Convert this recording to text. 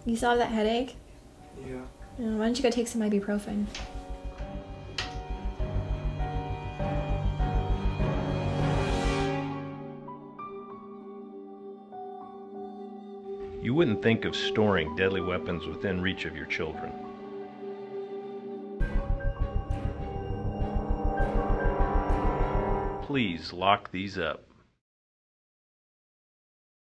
You still have that headache? Yeah. Why don't you go take some ibuprofen? You wouldn't think of storing deadly weapons within reach of your children. Please lock these up.